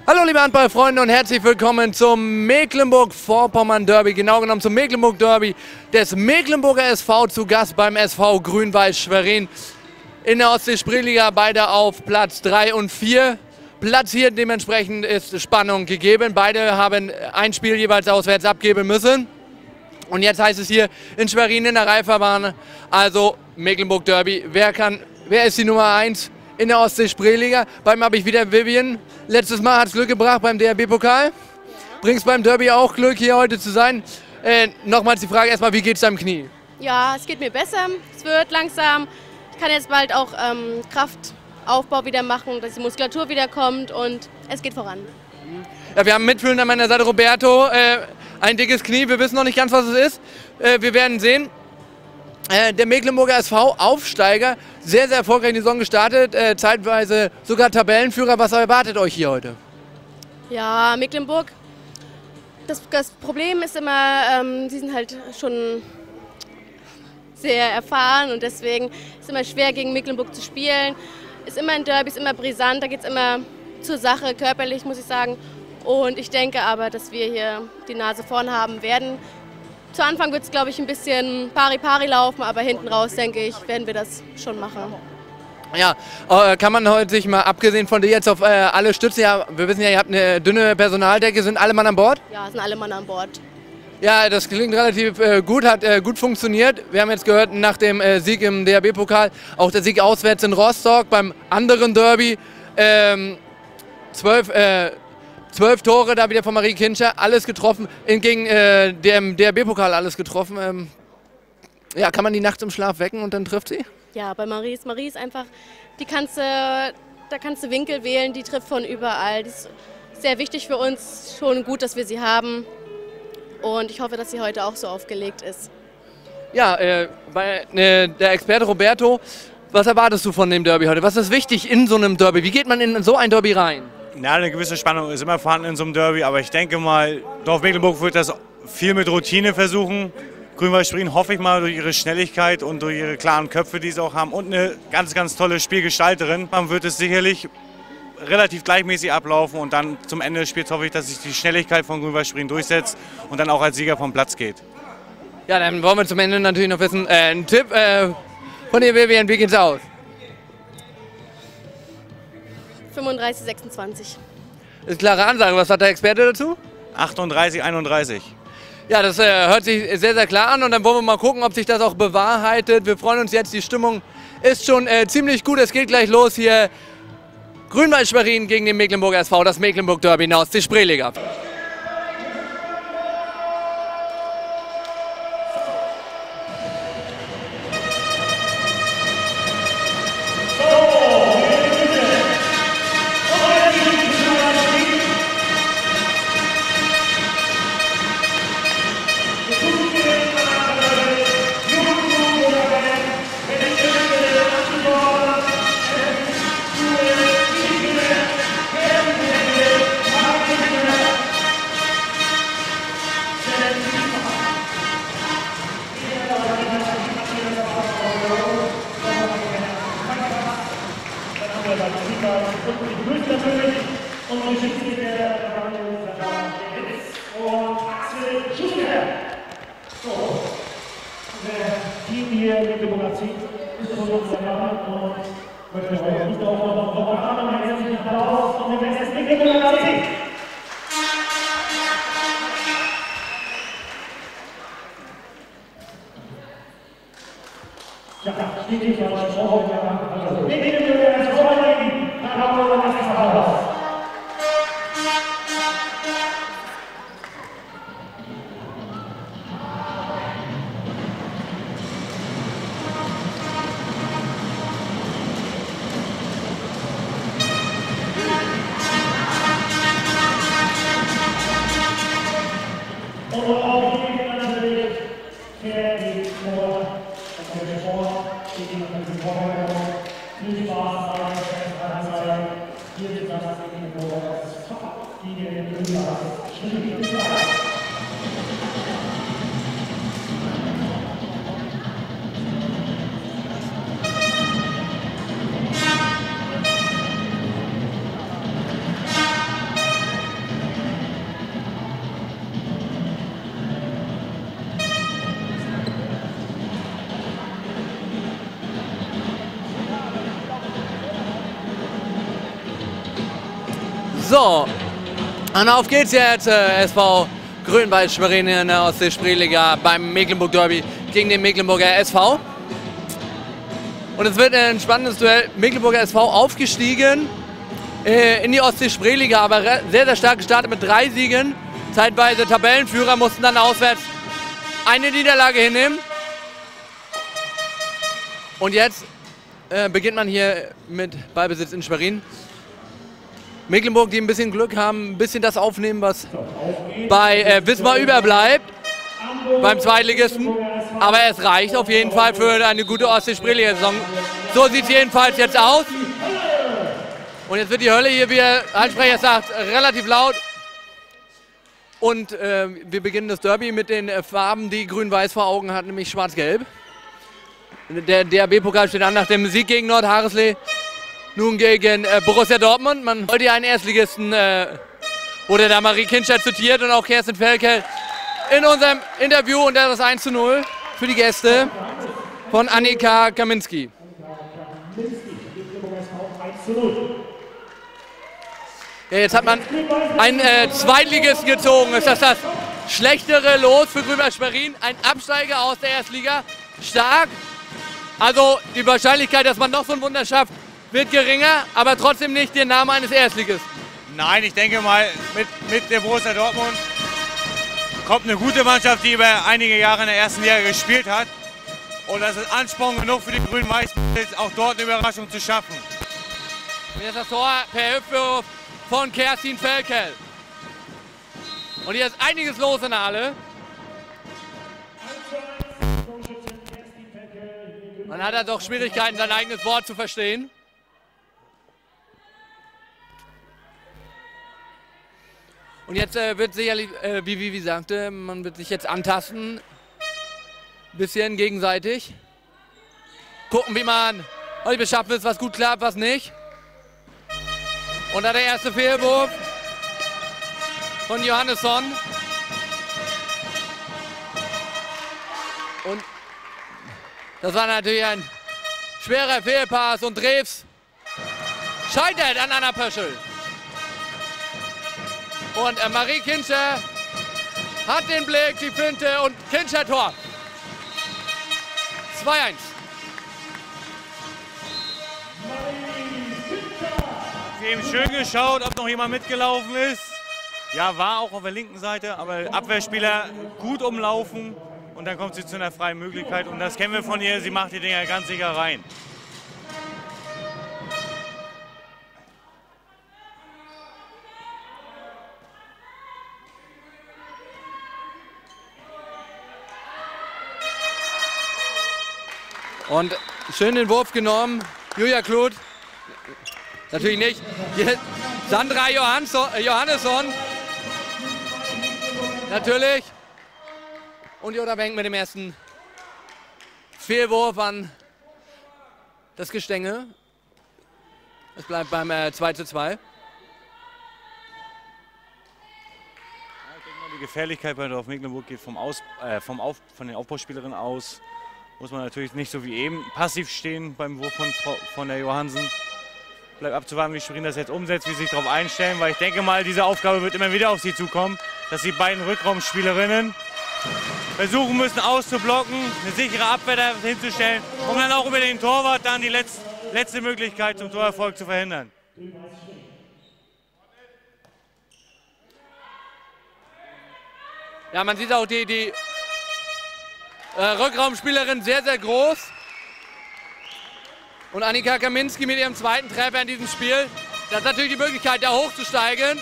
Hallo liebe Handballfreunde und herzlich willkommen zum Mecklenburg-Vorpommern Derby, genau genommen zum Mecklenburg Derby des Mecklenburger SV, zu Gast beim SV Grün-Weiß Schwerin in der Ostsee-Spreeliga, beide auf Platz 3 und 4. Platz hier dementsprechend ist Spannung gegeben, beide haben ein Spiel jeweils auswärts abgeben müssen. Und jetzt heißt es hier in Schwerin in der Reiferbahn, also Mecklenburg Derby, wer ist die Nummer 1? In der Ostsee-Spreeliga. Beim habe ich wieder Vivian. Letztes Mal hat es Glück gebracht beim DRB-Pokal. Ja. Bringst beim Derby auch Glück, hier heute zu sein. Nochmals die Frage erstmal, wie geht es deinem Knie? Ja, es geht mir besser. Es wird langsam. Ich kann jetzt bald auch Kraftaufbau wieder machen, dass die Muskulatur wieder kommt und es geht voran. Ja, wir haben mitfühlend an meiner Seite Roberto. Ein dickes Knie, wir wissen noch nicht ganz, was es ist. Wir werden sehen. Der Mecklenburger SV, Aufsteiger, sehr, sehr erfolgreich in die Saison gestartet, zeitweise sogar Tabellenführer. Was erwartet euch hier heute? Ja, Mecklenburg, das Problem ist immer, sie sind halt schon sehr erfahren und deswegen ist es immer schwer, gegen Mecklenburg zu spielen. Ist immer ein Derby, ist immer brisant, da geht es immer zur Sache, körperlich muss ich sagen. Und ich denke aber, dass wir hier die Nase vorn haben werden. Zu Anfang wird es, glaube ich, ein bisschen pari-pari laufen, aber hinten raus, denke ich, werden wir das schon machen. Ja, kann man heute sich mal, abgesehen von dir jetzt auf alle stützen, ja, wir wissen ja, ihr habt eine dünne Personaldecke, sind alle Mann an Bord? Ja, sind alle Mann an Bord. Ja, das klingt relativ gut, hat gut funktioniert. Wir haben jetzt gehört, nach dem Sieg im DRB-Pokal, auch der Sieg auswärts in Rostock, beim anderen Derby, 12 Tore da wieder von Marie Kincher, alles getroffen, gegen dem DRB-Pokal alles getroffen. Ja, kann man die nachts im Schlaf wecken und dann trifft sie? Ja, bei Marie ist einfach, da kannst du Winkel wählen, die trifft von überall. Die ist sehr wichtig für uns, schon gut, dass wir sie haben und ich hoffe, dass sie heute auch so aufgelegt ist. Ja, der Experte Roberto, was erwartest du von dem Derby heute? Was ist wichtig in so einem Derby? Wie geht man in so ein Derby rein? Ja, eine gewisse Spannung ist immer vorhanden in so einem Derby, aber ich denke mal, Dorf Mecklenburg wird das viel mit Routine versuchen. Grün-Weiß Schwerin hoffe ich mal durch ihre Schnelligkeit und durch ihre klaren Köpfe, die sie auch haben, und eine ganz, ganz tolle Spielgestalterin. Man wird es sicherlich relativ gleichmäßig ablaufen und dann zum Ende des Spiels hoffe ich, dass sich die Schnelligkeit von Grün-Weiß Schwerin durchsetzt und dann auch als Sieger vom Platz geht. Ja, dann wollen wir zum Ende natürlich noch wissen, ein Tipp von dir, Vivian, wie geht's aus? 35, 26. Das ist klare Ansage. Was hat der Experte dazu? 38, 31. Ja, das hört sich sehr, sehr klar an und dann wollen wir mal gucken, ob sich das auch bewahrheitet. Wir freuen uns jetzt, die Stimmung ist schon ziemlich gut. Es geht gleich los hier. Grün-Weiß Schwerin gegen den Mecklenburger SV, das Mecklenburg Derby in der Ostsee-Spreeliga. So, und auf geht's jetzt, SV Grün-Weiß Schwerin in der Ostsee-Spreeliga beim Mecklenburg Derby gegen den Mecklenburger SV. Und es wird ein spannendes Duell. Mecklenburger SV aufgestiegen in die Ostsee-Spreeliga, aber sehr, sehr stark gestartet mit 3 Siegen. Zeitweise Tabellenführer, mussten dann auswärts eine Niederlage hinnehmen. Und jetzt beginnt man hier mit Ballbesitz in Schwerin. Mecklenburg, die ein bisschen Glück haben, ein bisschen das aufnehmen, was bei Wismar überbleibt, beim Zweitligisten. Aber es reicht auf jeden Fall für eine gute Ostsee-Spreeliga-Saison. So sieht es jedenfalls jetzt aus. Und jetzt wird die Hölle hier, wie der Einsprecher sagt, relativ laut. Und wir beginnen das Derby mit den Farben, die Grün-Weiß vor Augen hat, nämlich schwarz-gelb. Der DHB-Pokal steht an nach dem Sieg gegen Nordhareslee. Nun gegen Borussia Dortmund. Man wollte ja einen Erstligisten, wurde da Marie Kinscher zitiert und auch Kerstin Felkel in unserem Interview. Und das ist 1:0 für die Gäste von Annika Kaminski. Ja, jetzt hat man einen Zweitligisten gezogen. Ist das schlechtere Los für Grün-Weiß Schwerin? Ein Absteiger aus der Erstliga. Stark. Also die Wahrscheinlichkeit, dass man noch so ein Wunder schafft, wird geringer, aber trotzdem nicht der Name eines Erstligisten. Nein, ich denke mal, mit der Borussia Dortmund kommt eine gute Mannschaft, die über einige Jahre in der ersten Liga gespielt hat. Und das ist Ansporn genug für die Grün-Weiß, auch dort eine Überraschung zu schaffen. Und jetzt das Tor per Hüpfwurf von Kerstin Felkel. Und hier ist einiges los in der Halle. Man hat halt auch Schwierigkeiten, sein eigenes Wort zu verstehen. Und jetzt wird sicherlich, wie Vivi sagte, man wird sich jetzt antasten. Bisschen gegenseitig. Gucken, wie man heute beschaffen ist, was gut klappt, was nicht. Und da der erste Fehlwurf von Johannesson. Und das war natürlich ein schwerer Fehlpass und Drews scheitert an Anna Pöschel. Und Marie Kinscher hat den Blick, die Finte und Kinscher Tor. 2:1. Eben schön geschaut, ob noch jemand mitgelaufen ist. Ja, war auch auf der linken Seite, aber Abwehrspieler gut umlaufen. Und dann kommt sie zu einer freien Möglichkeit. Und das kennen wir von ihr, sie macht die Dinger ganz sicher rein. Und schön den Wurf genommen. Julia Kluth. Natürlich nicht. Hier Sandra Johannesson. Natürlich. Und Jutta Benk mit dem ersten Fehlwurf an das Gestänge. Es bleibt beim 2:2. Die Gefährlichkeit bei Dorf Mecklenburg geht von den Aufbauspielerinnen aus. Muss man natürlich nicht so wie eben passiv stehen beim Wurf von der Johansen. Bleibt abzuwarten, wie Schwerin das jetzt umsetzt, wie sie sich darauf einstellen, weil ich denke mal, diese Aufgabe wird immer wieder auf sie zukommen, dass die beiden Rückraumspielerinnen versuchen müssen auszublocken, eine sichere Abwehr da hinzustellen, um dann auch über den Torwart dann die letzte Möglichkeit zum Torerfolg zu verhindern. Ja, man sieht auch die Rückraumspielerin sehr, sehr groß. Und Annika Kaminski mit ihrem zweiten Treffer in diesem Spiel. Das ist natürlich die Möglichkeit, da hochzusteigen.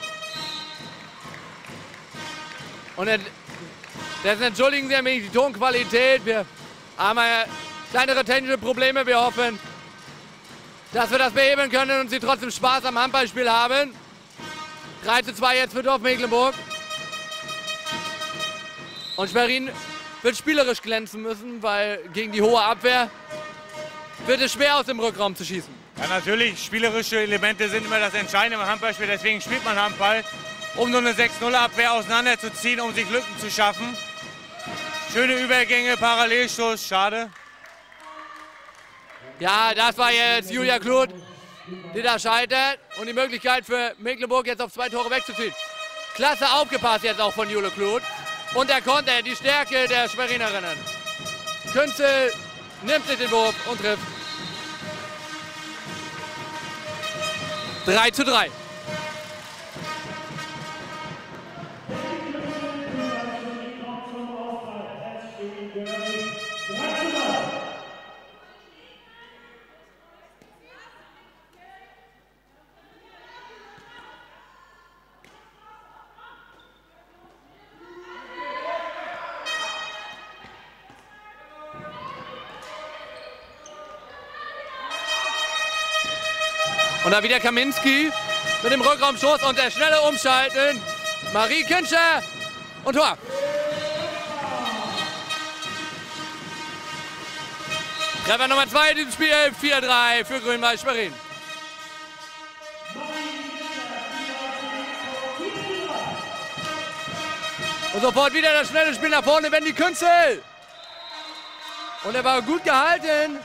Und das entschuldigen Sie ein wenig die Tonqualität. Wir haben kleinere technische Probleme. Wir hoffen, dass wir das beheben können und Sie trotzdem Spaß am Handballspiel haben. 3:2 jetzt für Dorf Mecklenburg. Und Schwerin wird spielerisch glänzen müssen, weil gegen die hohe Abwehr wird es schwer, aus dem Rückraum zu schießen. Ja, natürlich, spielerische Elemente sind immer das Entscheidende im Handballspiel. Deswegen spielt man Handball, um so eine 6-0-Abwehr auseinanderzuziehen, um sich Lücken zu schaffen. Schöne Übergänge, Parallelstoß, schade. Ja, das war jetzt Julia Kluth, die da scheitert und die Möglichkeit für Mecklenburg jetzt auf 2 Tore wegzuziehen. Klasse aufgepasst jetzt auch von Jule Kluth. Und der Konter, die Stärke der Schwerinerinnen. Künzel nimmt sich den Wurf und trifft. 3:3. Und da wieder Kaminski mit dem Rückraumschuss und der schnelle Umschalten. Marie Künscher und Tor. Treffer Nummer 2 in diesem Spiel, 4:3 für Grün-Weiß Schwerin. Und sofort wieder das schnelle Spiel nach vorne, wenn die Künzel. Und er war gut gehalten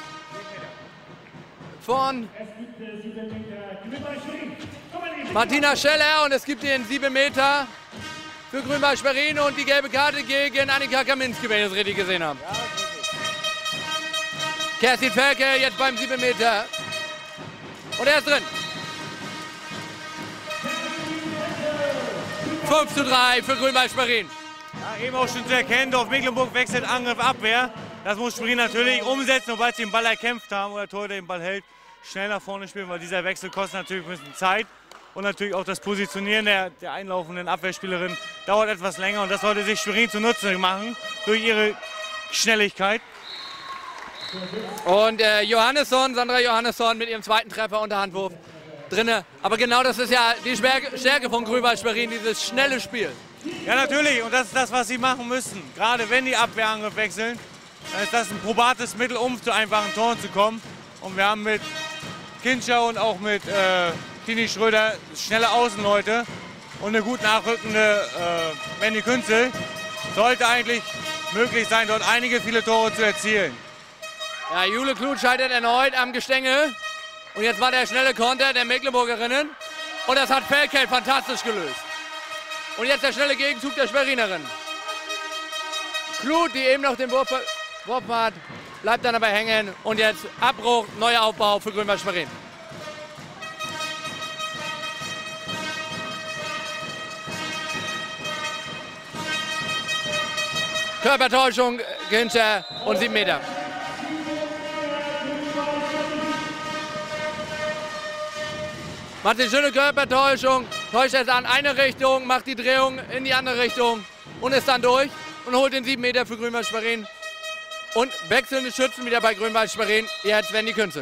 von Martina Scheller und es gibt den 7 Meter für Grün-Weiß Schwerin und die gelbe Karte gegen Annika Kaminski, wenn ich das richtig gesehen habe. Kerstin Felke jetzt beim 7 Meter und er ist drin. 5:3 für Grün-Weiß Schwerin. Ja, eben auch schon zu erkennen, Dorf Mecklenburg wechselt Angriff, Abwehr. Das muss Schwerin natürlich umsetzen, sobald sie den Ball erkämpft haben oder der Torhüter den Ball hält, schnell nach vorne spielen, weil dieser Wechsel kostet natürlich ein bisschen Zeit. Und natürlich auch das Positionieren der einlaufenden Abwehrspielerin dauert etwas länger. Und das sollte sich Schwerin zunutze machen durch ihre Schnelligkeit. Und Sandra Johannesson mit ihrem 2. Treffer unter Handwurf drinne. Aber genau das ist ja die Stärke von Grün-Weiß Schwerin, dieses schnelle Spiel. Ja, natürlich. Und das ist das, was sie machen müssen. Gerade wenn die Abwehrangriff wechseln, dann ist das ein probates Mittel, um zu einfachen Toren zu kommen. Und wir haben mit Kinscher und auch mit Tini Schröder schnelle Außenleute und eine gut nachrückende Mandy Künzel. Sollte eigentlich möglich sein, dort viele Tore zu erzielen. Ja, Jule Kluth scheitert erneut am Gestänge. Und jetzt war der schnelle Konter der Mecklenburgerinnen. Und das hat Felke fantastisch gelöst. Und jetzt der schnelle Gegenzug der Schwerinerin. Kluth, die eben noch den Wurf hat, bleibt dann aber hängen. Und jetzt Abbruch, neuer Aufbau für Grün-Weiß Schwerin. Körpertäuschung, Günther und 7 Meter. Macht die schöne Körpertäuschung, täuscht es an eine Richtung, macht die Drehung in die andere Richtung und ist dann durch und holt den 7 Meter für Grün-Weiß Schwerin. Und wechselnde Schützen wieder bei Grün-Weiß Schwerin, jetzt Wendy Künzel.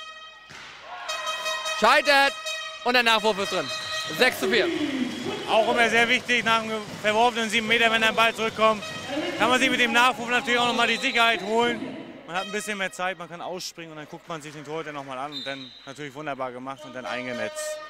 Scheitert und der Nachwurf ist drin. 6:4. Auch immer sehr wichtig, nach einem verworfenen 7 Meter, wenn der Ball zurückkommt, kann man sich mit dem Nachwurf natürlich auch nochmal die Sicherheit holen. Man hat ein bisschen mehr Zeit, man kann ausspringen und dann guckt man sich den Torhüter nochmal an und dann natürlich wunderbar gemacht und dann eingenetzt.